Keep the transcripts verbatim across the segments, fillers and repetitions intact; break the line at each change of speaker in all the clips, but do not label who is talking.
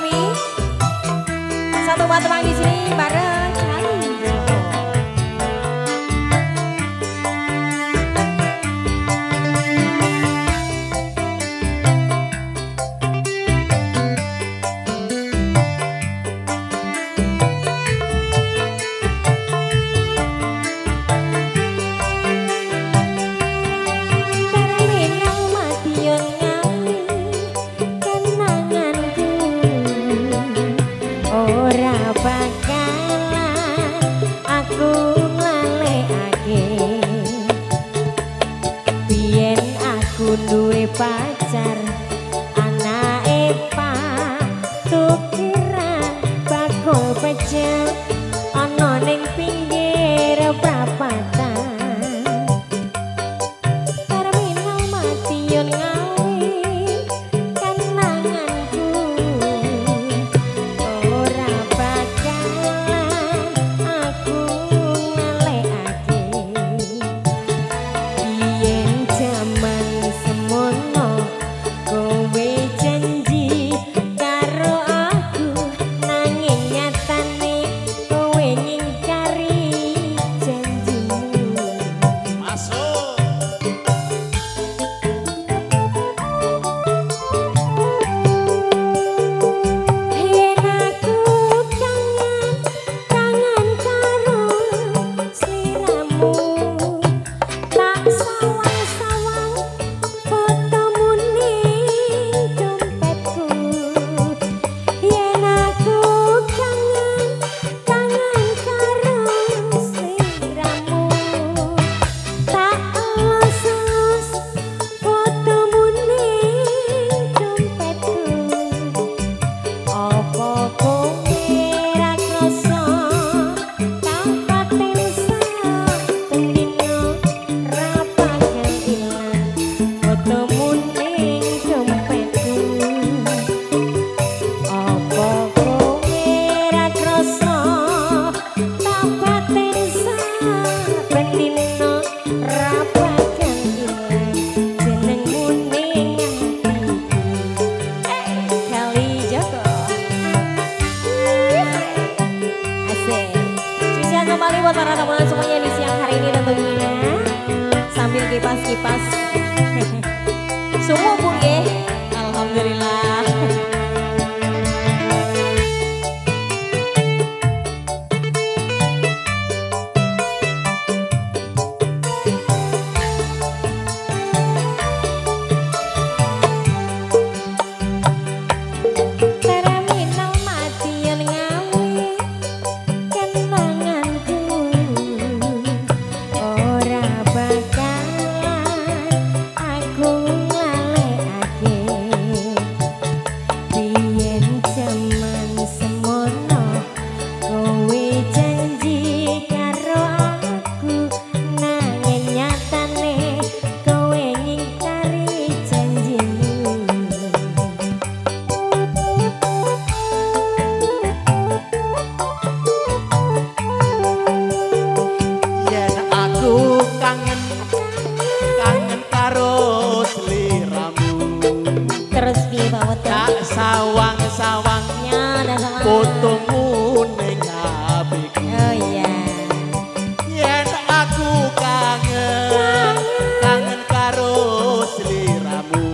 Tommy. Satu buat teman di sini bareng Charlie.
Duwe pacar anake Pak tukiran bakul pecel ana ning pinggir prapatan terminal Madiun ngawi kenanganku ora bakalan aku ngalekake yen jaman semono kowe janji karo aku nanging nyatane kowe ngingkari janjimu.
Masuk.
Yen aku kangen kangen karo sliramu tak sawang-sawang fotomu ning dompetku. Yen aku kangen kangen karo sliramu tak elus-elus fotomu ning dompetku. Apa kowe ra krasa tanpa tensa pendino ra bakal ilang fotomu ning dompetku. Apa kowe ra krasa tanpa tensa pendino ra bakal ilang jenengmu ning atiku. Kali Joko. Asik. Spesial kembali buat para teman semuanya di siang hari ini tentunya. Sambil kipas-kipas. Semua pun ya. Alhamdulillah. Terminal Madiun ngawi kenanganku ora bakalan aku ngalekake biyen jaman semono kowe janji karo aku nanging nyatane kowe ngingkari janjimu.
Yen aku kangen kangen karo sliramu
Terus piye bawet
tak sawang-sawang
nyada sama
fotomu ning H P-ku.
Oh iya.
Yen aku kangen kangen karo sliramu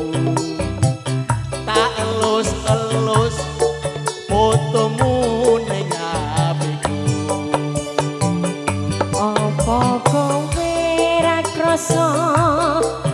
tak elus-elus fotomu ning H P-ku.
Apa kowe ra krasa